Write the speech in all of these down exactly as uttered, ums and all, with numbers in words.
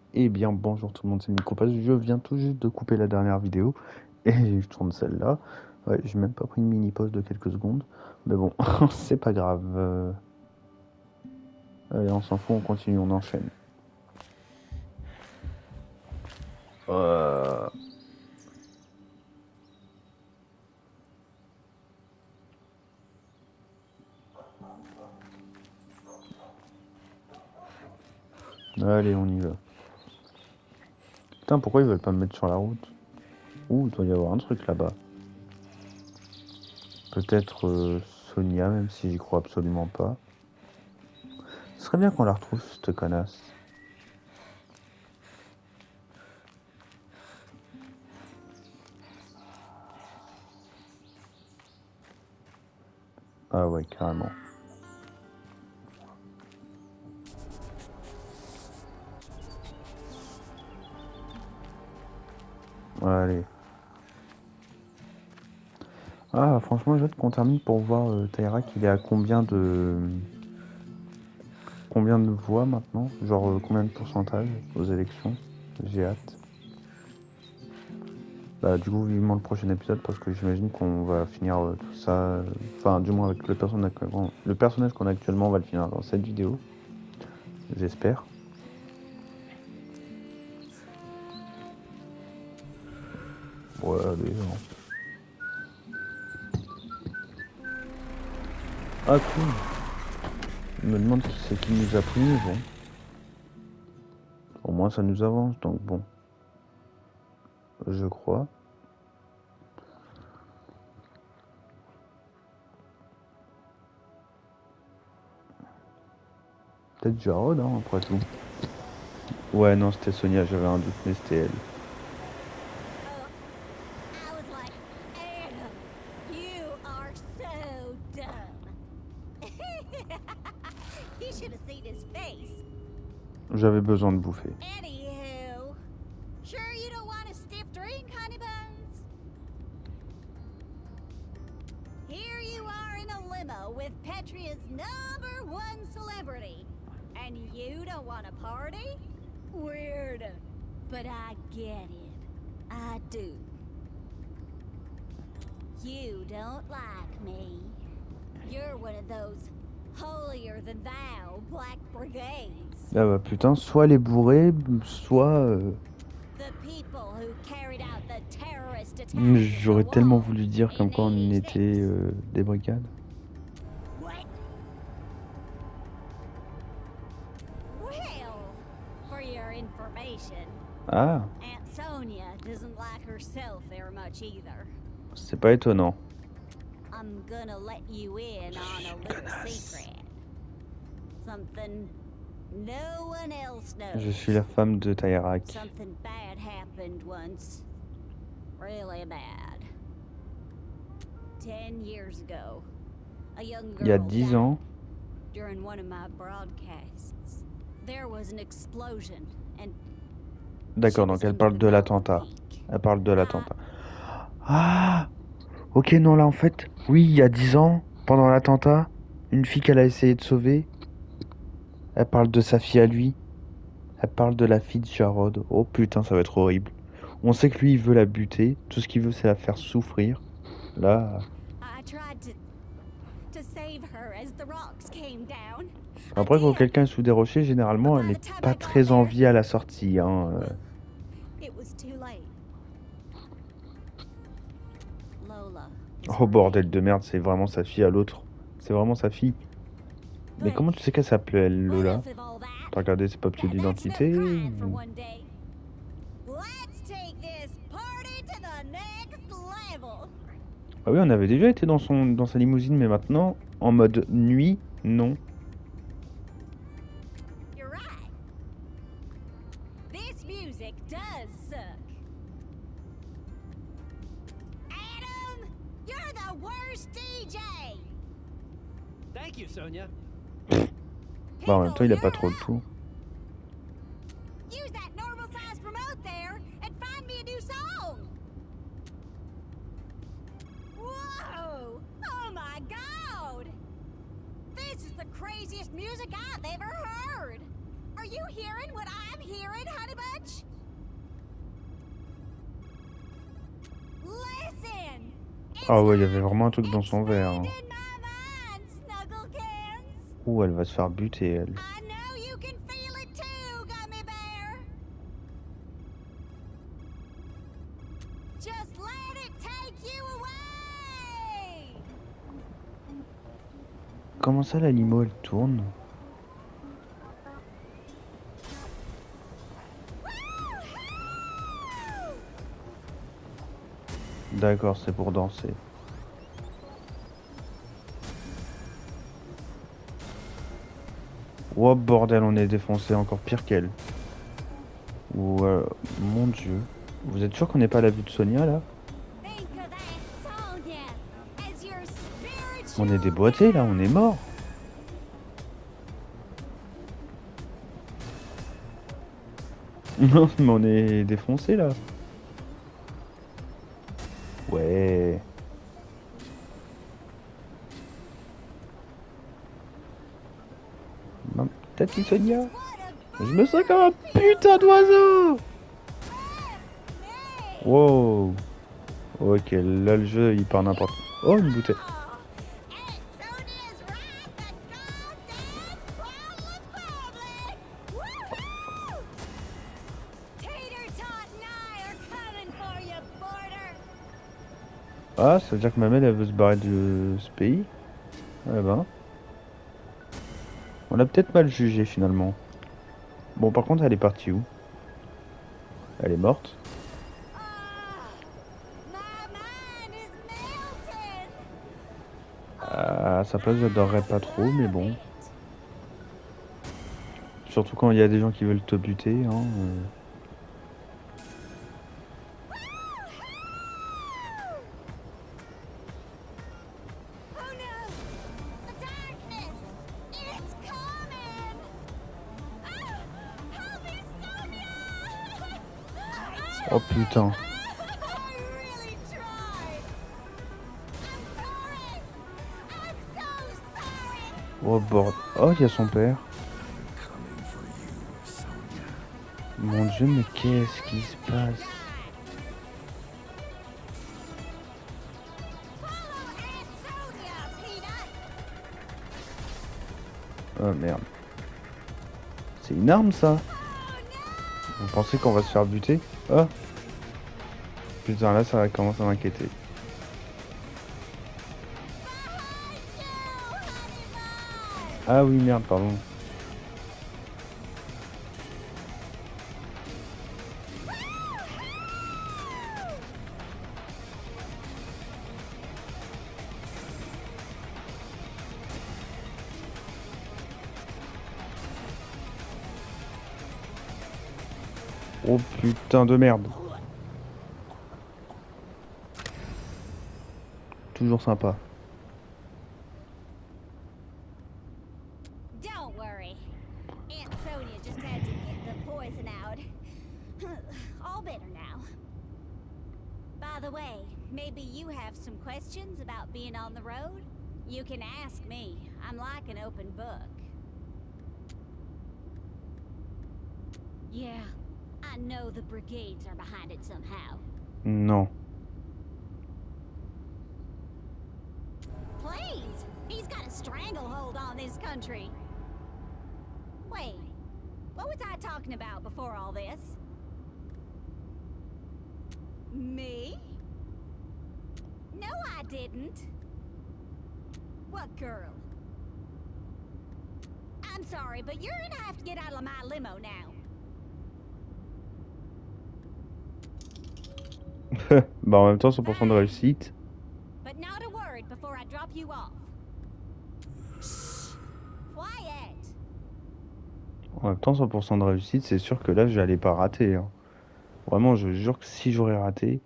Eh bien bonjour tout le monde, c'est Micropass. Je viens tout juste de couper la dernière vidéo et je tourne celle-là. Ouais, j'ai même pas pris une mini pause de quelques secondes, mais bon, c'est pas grave. Euh, Allez, on s'en fout, on continue, on enchaîne. Euh, Allez, on y va. Putain, pourquoi ils veulent pas me mettre sur la route? Ouh, il doit y avoir un truc là-bas. Peut-être euh, Sonia, même si j'y crois absolument pas. Ce serait bien qu'on la retrouve, cette connasse. Ah ouais, carrément. Allez. Ah, franchement, j'ai hâte qu'on termine pour voir euh, Taïra qu'il est à combien de... Combien de voix maintenant? Genre euh, combien de pourcentage aux élections? J'ai hâte. Bah du coup vivement le prochain épisode parce que j'imagine qu'on va finir euh, tout ça. euh, Enfin du moins avec le personnage, le personnage qu'on a actuellement, on va le finir dans cette vidéo. J'espère. Ouais allez. Non. Ah cool. Je me demande qui c'est qui nous a pris, mais bon. Au moins ça nous avance donc bon. Je crois. Peut-être Jarod hein, après tout. Ouais non c'était Sonia, j'avais un doute mais c'était elle. I was like, Adam, you are so dumb. You should have seen his face. J'avais besoin de bouffer. Anywho, sure you don't want a stiff drink, honey buns? Here you are in a limo with Petria's number one celebrity, and you don't want a party? Weird, but I get it. I do. You don't like me. You're one of those holier than thou black brigades. Ah bah putain, soit elle est bourrée, soit... Euh... The people who carried out the terrorist attack J'aurais tellement voulu dire comme quoi on était euh, des brigades. What? Well, for your information, Ah, Aunt Sonia doesn't like herself very much either. c'est pas étonnant. I'm gonna let you in on a little secret. Something no one else knows. Je suis la femme de Taïrak. Something bad happened once. Really bad. Ten years ago, a young girl Il y a dix ans. During one of my broadcasts, there was an explosion and. D'accord, donc elle parle de l'attentat. Elle parle de l'attentat. Ah, ok, non, là en fait, oui, il y a dix ans, pendant l'attentat, une fille qu'elle a essayé de sauver, elle parle de sa fille à lui. Elle parle de la fille de Jarod. Oh putain, ça va être horrible. On sait que lui, il veut la buter. Tout ce qu'il veut, c'est la faire souffrir. Là. Après, quand quelqu'un est sous des rochers, généralement, elle n'est pas très en vie à la sortie. Hein. Oh bordel de merde, c'est vraiment sa fille à l'autre. C'est vraiment sa fille. Mais comment tu sais qu'elle s'appelle Lola? T'as regardé ses papiers d'identité? Ah oui, on avait déjà été dans, son, dans sa limousine, mais maintenant, en mode nuit, non. Bah en même temps, il a pas trop le tout. Are you hearing what I'm hearing, honey bunch? Listen. Ah ouais, il y avait vraiment un truc dans son verre. Hein. Ouh, elle va se faire buter, elle. I know you can feel it too, Gummy Bear. Just let it take you away. Comment ça, la limo, elle tourne? D'accord, c'est pour danser. Oh bordel, on est défoncé encore pire qu'elle. Ou euh, mon dieu. Vous êtes sûr qu'on n'est pas à la vue de Sonia là? On est déboîté là, on est mort. Non mais on est défoncé là. Ouais. Tati Sonia. Je me sens comme un putain d'oiseau. Wow. Ok, là le jeu il part n'importe où. Oh, une bouteille. Ah, ça veut dire que ma mère elle veut se barrer de ce pays. Ouais ben. On l'a peut-être mal jugé finalement. Bon, par contre, elle est partie où? Elle est morte. À sa place, j'adorerais pas trop, mais bon. Surtout quand il y a des gens qui veulent te buter. Hein, euh... Oh putain. Oh bord. Oh, il y a son père. Mon dieu, mais qu'est-ce qui se passe? Oh merde. C'est une arme ça? Vous pensez qu'on va se faire buter? Oh. Putain, là ça va commencer à m'inquiéter. Ah oui, merde, pardon. Oh putain de merde. Toujours sympa. Don't worry. Aunt Sonia just had to get the poison out. All better now. By the way, maybe you have some questions about being on the road? You can ask me. I'm like an open book. Yeah, I know the brigades are behind it somehow. Non. Please! He's got a stranglehold on this country. Wait, what was I talking about before all this? Me? No, I didn't. What girl? I'm sorry, but you're gonna have to get out of my limo now. Bah en même temps cent pour cent de réussite. But not a word before I drop you off. Quiet. En même temps cent pour cent de réussite, c'est sûr que là j'allais pas rater. Hein. Vraiment, je jure que si j'aurais raté,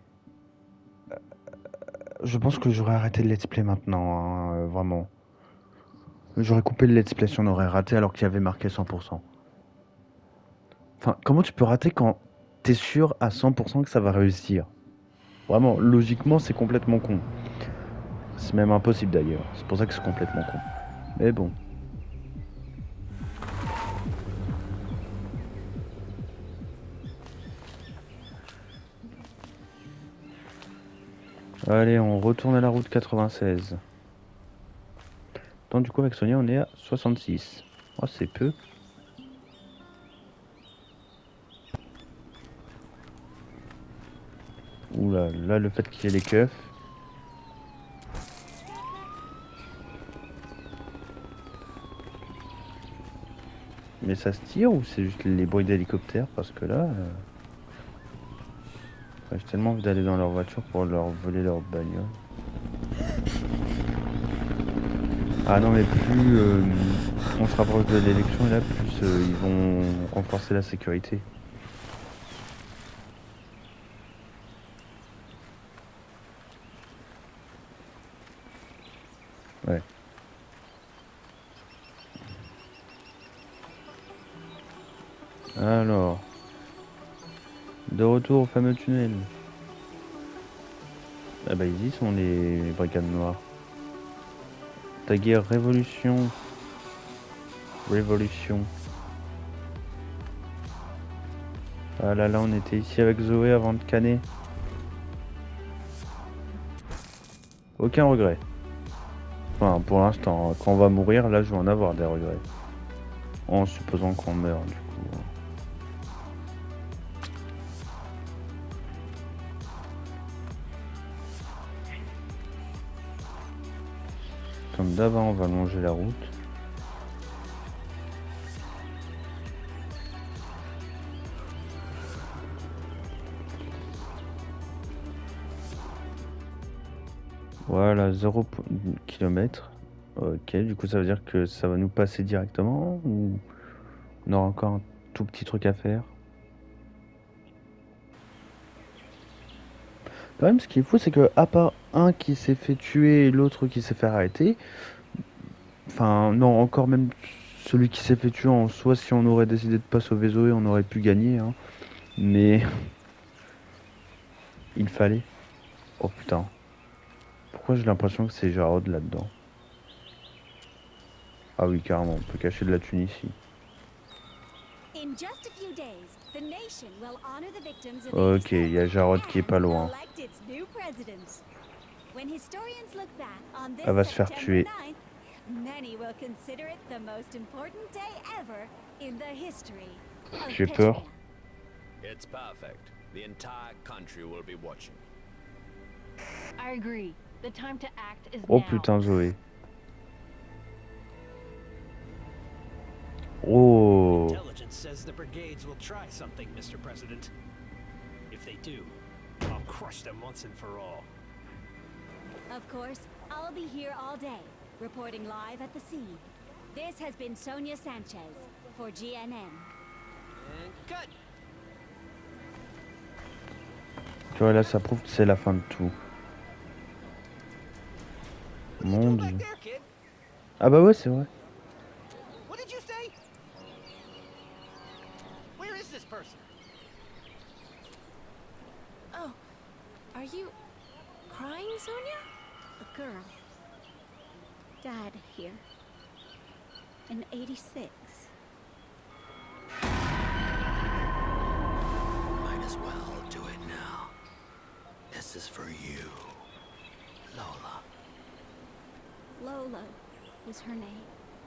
je pense que j'aurais arrêté le let's play maintenant. Hein, euh, vraiment. J'aurais coupé le let's play si on aurait raté alors qu'il y avait marqué cent pour cent. Enfin, comment tu peux rater quand t'es sûr à cent pour cent que ça va réussir? Vraiment, logiquement, c'est complètement con. C'est même impossible d'ailleurs. C'est pour ça que c'est complètement con. Mais bon. Allez, on retourne à la route quatre-vingt-seize. Donc du coup avec Sonia on est à soixante-six. Oh c'est peu. Oula, là le fait qu'il y ait les keufs. Mais ça se tire ou c'est juste les bruits d'hélicoptère? Parce que là... Euh... ouais, j'ai tellement envie d'aller dans leur voiture pour leur voler leur bagnole. Ah non mais plus euh, on se rapproche de l'élection et là plus euh, ils vont renforcer la sécurité. Ouais. Alors, de retour au fameux tunnel. Ah bah ils y sont les brigades noires. Ta guerre révolution. Révolution. Ah là là on était ici avec Zoé avant de canner. Aucun regret. Enfin pour l'instant, quand on va mourir, là je vais en avoir des regrets. En supposant qu'on meurt du coup. Comme d'avant, on va longer la route. Voilà, zéro kilomètre. Ok, du coup ça veut dire que ça va nous passer directement ou on aura encore un tout petit truc à faire? Quand même, ce qui est fou, c'est que à part un qui s'est fait tuer et l'autre qui s'est fait arrêter, enfin non, encore même celui qui s'est fait tuer en soi, si on aurait décidé de pas sauver Zoé, on aurait pu gagner, hein. Mais il fallait. Oh putain. Pourquoi j'ai l'impression que c'est Jarod là-dedans? Ah oui, carrément, on peut cacher de la thune ici. Ok, il y a Jarod qui est pas loin. Elle va se faire tuer. J'ai peur. Oh putain, Zoé. Oh. Intelligence says the brigades will try something, Mister President. If they do, I'll crush them once and for all. Of course, I'll be here all day, reporting live at the scene. This has been Sonia Sanchez for G N N. And cut. Tu vois là, ça prouve que c'est la fin de tout. Mon Dieu. Ah bah ouais, c'est vrai. Oh, are you crying, Sonia? A girl died here in eighty-six. Might as well do it now. This is for you, Lola. Lola was her name.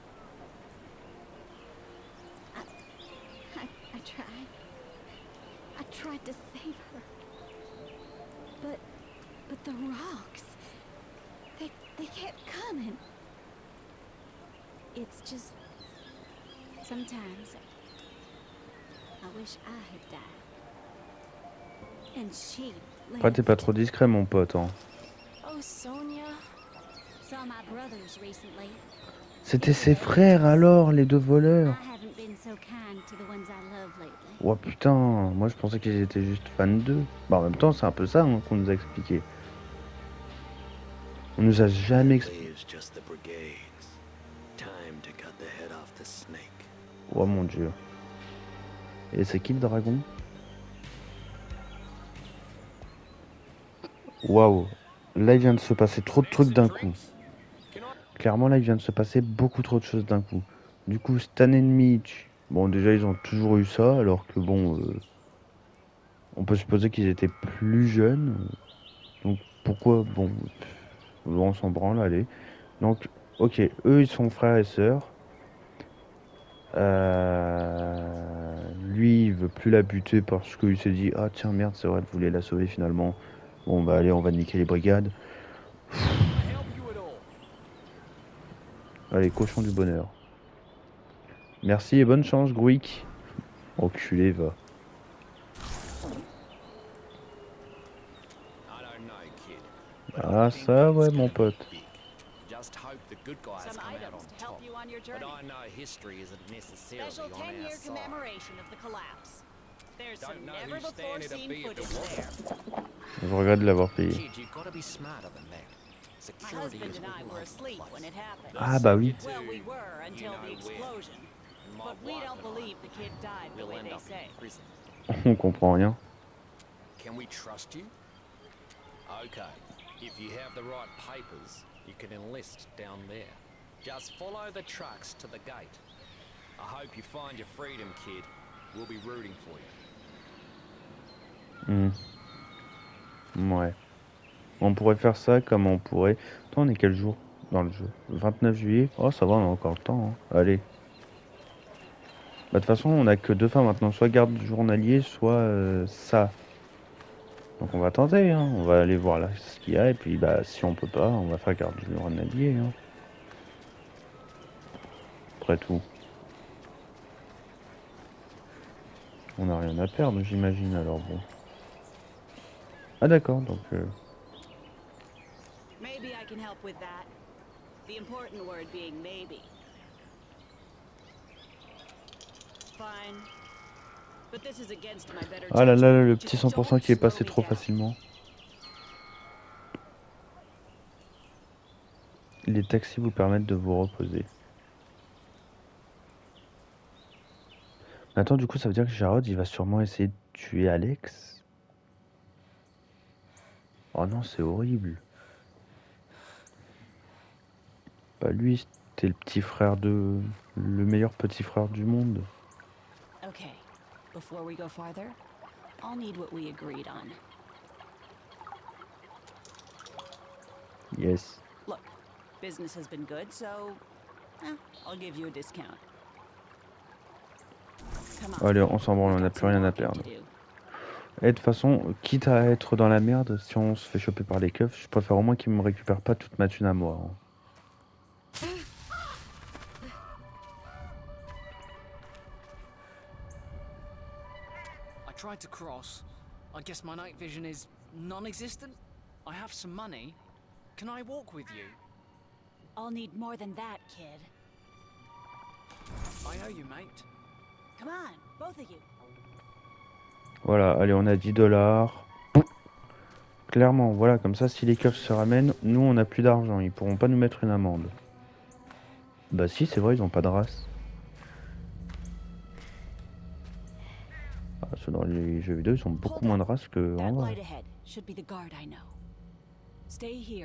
I, I, I tried. I tried to save her. But, but the rocks, they, they kept coming. It's just, sometimes, I wish I had died. And she Après, t'es pas trop discret, mon pote, hein. Oh, Sonia. Saw my brothers recently. C'était ses frères alors, les deux voleurs. I haven't been so kind to the ones I love lately. Oh putain, moi je pensais qu'ils étaient juste fans d'eux. Bah en même temps, c'est un peu ça hein, qu'on nous a expliqué. On nous a jamais expliqué. Oh mon dieu. Et c'est qui le dragon? Waouh. Là il vient de se passer trop de trucs d'un coup. Clairement là il vient de se passer beaucoup trop de choses d'un coup. Du coup Stan et Mitch, bon déjà ils ont toujours eu ça alors que bon... Euh, on peut supposer qu'ils étaient plus jeunes. Donc pourquoi? Bon, on s'en branle, allez. Donc, ok, eux ils sont frères et sœurs. Euh, lui il veut plus la buter parce qu'il s'est dit ah tiens merde c'est vrai elle voulait la sauver finalement. Bon bah allez on va niquer les brigades. Allez cochon du bonheur. Merci et bonne chance Gruik. Enculé va. Ah ça ouais mon pote. Just hope the good guys Some come out items on to help top. you on your But journey. I know history isn't necessarily Special on our ten-year side. commemoration of the collapse. There's some Don't know never who's before standing to seen be if it footage wasn't. there. Je regrette de l'avoir payé. Kid, you've got to be smarter than that. My Security husband is and I all were over asleep the when place. it happened. Ah bah oui. Well, we were until know the where. explosion. And my But we wife don't and I, believe the kid died the we'll way end they up say. in prison. On comprend rien. Can we trust you? Okay. If you have the right papers, you can enlist down there. Just follow the trucks to the gate. I hope you find your freedom, kid. We'll be rooting for you. Hmm. Ouais. On pourrait faire ça comme on pourrait... Attends on est quel jour dans le jeu? vingt-neuf juillet. Oh ça va on a encore le temps. Hein. Allez. Bah de toute façon on a que deux fins maintenant. Soit garde journalier soit euh, ça. Donc on va tenter. Hein. On va aller voir là ce qu'il y a. Et puis bah si on peut pas on va faire garde journalier. Hein. Après tout. On n'a rien à perdre j'imagine alors bon. Ah d'accord donc... Euh... Maybe I can help with that. The important word being maybe. Fine. But this is against my better Ah là là, judgment. le petit Just cent pour cent don't qui est slow passé me trop down. facilement. Les taxis vous permettent de vous reposer. Attends, du coup, ça veut dire que Jarod, il va sûrement essayer de tuer Alex. Oh non, c'est horrible. Bah lui, c'était le petit frère de... le meilleur petit frère du monde. Okay. Before we go farther, I'll need what we agreed on. Yes. Look, business has been good, so eh, I'll give you a discount. Come on. Allez, on s'en branle, on We've n'a got plus some rien à walking to perdre. do. Et de toute façon, quitte à être dans la merde, si on se fait choper par les keufs, je préfère au moins qu'ils me récupèrent pas toute ma thune à moi. Hein. I tried to cross. I guess my night vision is non-existent. I have some money. Can I walk with you? I'll need more than that, kid. I owe you, mate. Come on, both of you. Voilà, allez, on a dix dollars. Clairement, voilà, comme ça, si les keufs se ramènent, nous, on n'a plus d'argent. Ils pourront pas nous mettre une amende. Bah si, c'est vrai, ils ont pas de race. Ah, ceux dans les jeux vidéo, ils ont beaucoup Hold moins up. de race que That en light vrai. ahead should be the guard I know. Stay here.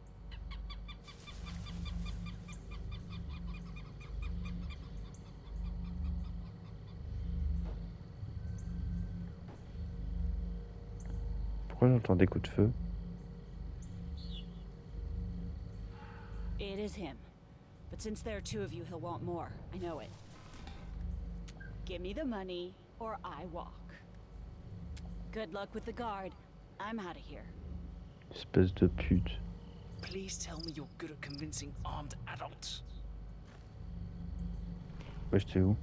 Pourquoi j'entends des coups de feu? It is him. But since there are two of you, he'll want more. I know it. Give me the money, or I walk. Good luck with the guard. I'm out of here. Espèce de pute. Please tell me you're good at convincing armed adults. Ouais, j'étais où?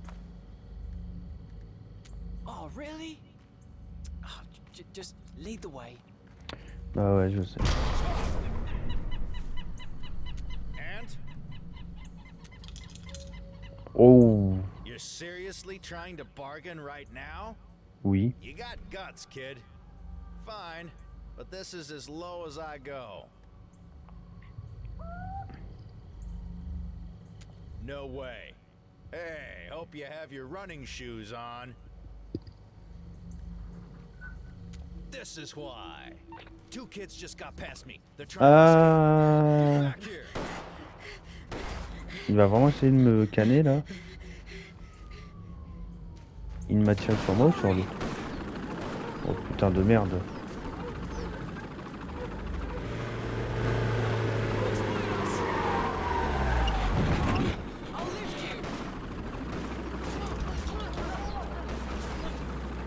Oh, really? Oh, j- just lead the way. Bah ouais, je sais. And Oh, you're seriously trying to bargain right now? oui. You got guts, kid. Fine, but this is as low as I go. No way. Hey, hope you have your running shoes on. This is why. Two kids just got past me. They're trying to Ah, escape. Back here. il va vraiment essayer de me canner là. Il m'a tiré sur moi ou sur lui? Oh putain de merde.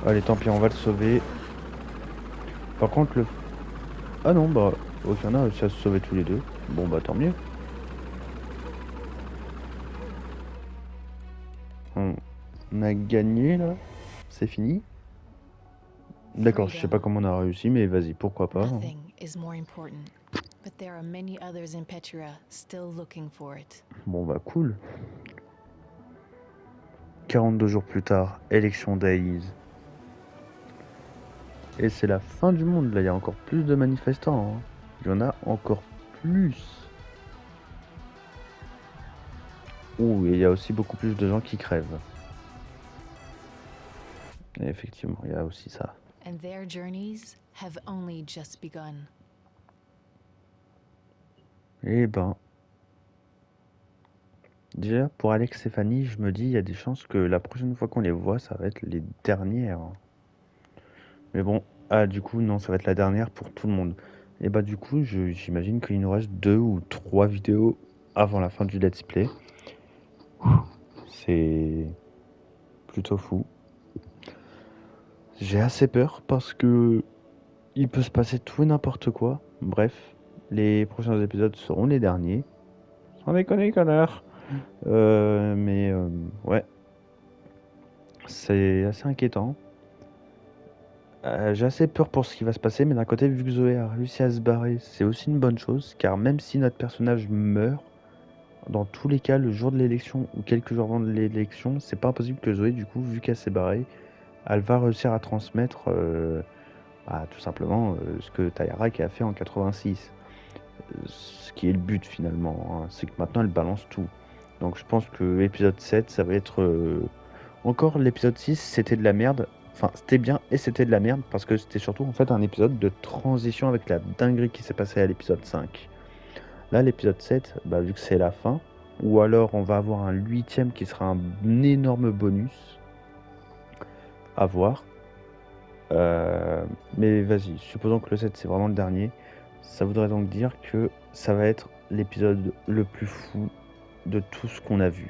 Allez, tant pis, on va le sauver. Par contre, le... Ah non, bah, aucun a réussi à se sauver tous les deux. Bon, bah, tant mieux. On a gagné, là. C'est fini. D'accord, je sais pas comment on a réussi, mais vas-y, pourquoi pas. Nothing is more important, but there are many others in Petria still looking for it. Bon, bah, cool. quarante-deux jours plus tard, élection days. Et c'est la fin du monde, là, il y a encore plus de manifestants. Hein. Il y en a encore plus. Ouh, et il y a aussi beaucoup plus de gens qui crèvent. Et effectivement, il y a aussi ça. And their journeys have only just begun. Eh ben... Déjà, pour Alex et Fanny, je me dis, il y a des chances que la prochaine fois qu'on les voit, ça va être les dernières. Mais bon, ah du coup, non, ça va être la dernière pour tout le monde. Et bah du coup, je- j'imagine qu'il nous reste deux ou trois vidéos avant la fin du let's play. C'est plutôt fou. J'ai assez peur parce que il peut se passer tout et n'importe quoi. Bref, les prochains épisodes seront les derniers. Sans déconner, connard. Euh, mais euh, ouais, c'est assez inquiétant. Euh, j'ai assez peur pour ce qui va se passer, mais d'un côté, vu que Zoé a réussi à se barrer, c'est aussi une bonne chose, car même si notre personnage meurt, dans tous les cas, le jour de l'élection ou quelques jours avant de l'élection, c'est pas impossible que Zoé, du coup, vu qu'elle s'est barrée, elle va réussir à transmettre euh, bah, tout simplement euh, ce que Tayarak a fait en quatre-vingt-six. Euh, Ce qui est le but finalement, hein, c'est que maintenant elle balance tout. Donc je pense que l'épisode sept, ça va être... euh, Encore l'épisode six, c'était de la merde. Enfin, c'était bien et c'était de la merde parce que c'était surtout en fait un épisode de transition avec la dinguerie qui s'est passée à l'épisode cinq. Là, l'épisode sept, bah, vu que c'est la fin, ou alors on va avoir un huitième qui sera un énorme bonus à voir. Euh, mais vas-y, supposons que le sept c'est vraiment le dernier. Ça voudrait donc dire que ça va être l'épisode le plus fou de tout ce qu'on a vu.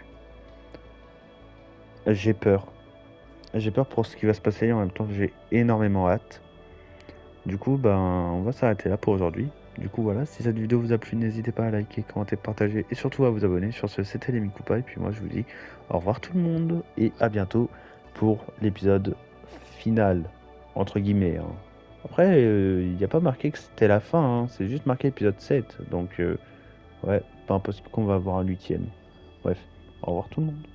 J'ai peur. J'ai peur pour ce qui va se passer et en même temps j'ai énormément hâte. Du coup, ben, on va s'arrêter là pour aujourd'hui. Du coup, voilà, si cette vidéo vous a plu, n'hésitez pas à liker, commenter, partager et surtout à vous abonner. Sur ce, c'était les Mikupa et puis moi je vous dis au revoir tout le monde et à bientôt pour l'épisode final, entre guillemets. Hein. Après, il n'y a pas marqué que c'était la fin, hein, c'est juste marqué épisode sept. Donc, euh, ouais, pas impossible qu'on va avoir un huitième. Bref, au revoir tout le monde.